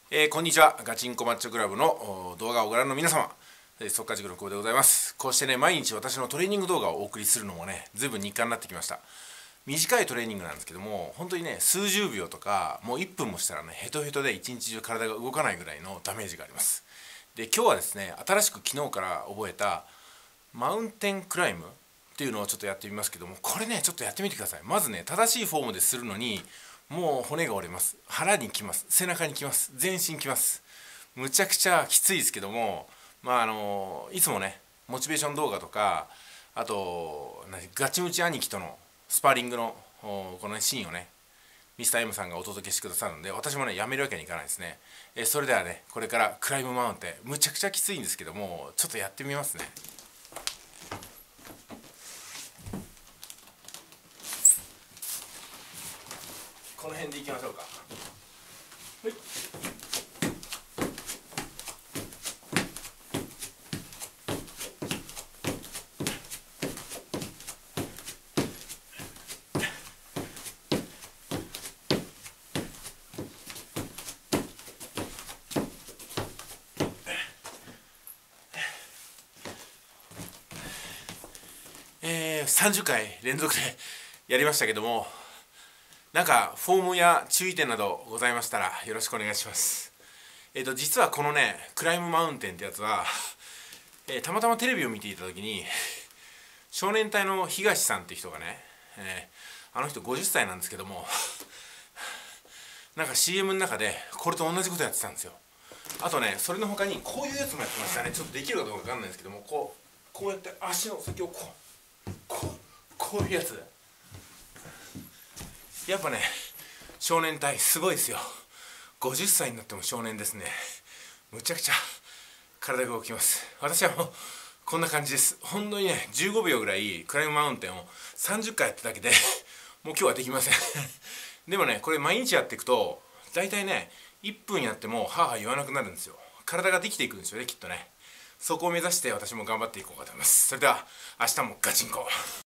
こんにちは。ガチンコマッチョクラブの動画をご覧の皆様、速稼塾の久保でございます。こうしてね、毎日私のトレーニング動画をお送りするのもね、ずいぶん日課になってきました。短いトレーニングなんですけども、本当にね、数十秒とかもう1分もしたらね、ヘトヘトで一日中体が動かないぐらいのダメージがあります。で、今日はですね、新しく昨日から覚えたマウンテンクライムっていうのをちょっとやってみますけども、これね、ちょっとやってみてください。まずね、正しいフォームでするのにもう骨が折れます。腹にきます。背中にきます。全身きます。むちゃくちゃきついですけども、いつもね、モチベーション動画とか、あとガチムチ兄貴とのスパーリングのこのシーンをね、ミスター M さんがお届けしてくださるので、私もね、やめるわけにいかないですね。それではね、これからクライムマウンテン、むちゃくちゃきついんですけども、ちょっとやってみますね。この辺でいきましょうか。はい。30回連続でやりましたけども、なんかフォームや注意点などございましたらよろしくお願いします。実はこのね、クライムマウンテンってやつは、たまたまテレビを見ていた時に少年隊の東さんっていう人がね、あの人50歳なんですけどもなんか CM の中でこれと同じことやってたんですよ。あとね、それの他にこういうやつもやってましたね。ちょっとできるかどうかわかんないんですけども、こうやって足の先をこういうやつ。やっぱね、少年隊すごいですよ。50歳になっても少年ですね。むちゃくちゃ体が動きます。私はもうこんな感じです。本当にね、15秒ぐらいクライムマウンテンを30回やっただけでもう今日はできませんでもね、これ毎日やっていくと大体ね、1分やってもはぁはぁ言わなくなるんですよ。体ができていくんですよね、きっとね。そこを目指して私も頑張っていこうかと思います。それでは明日もガチンコ。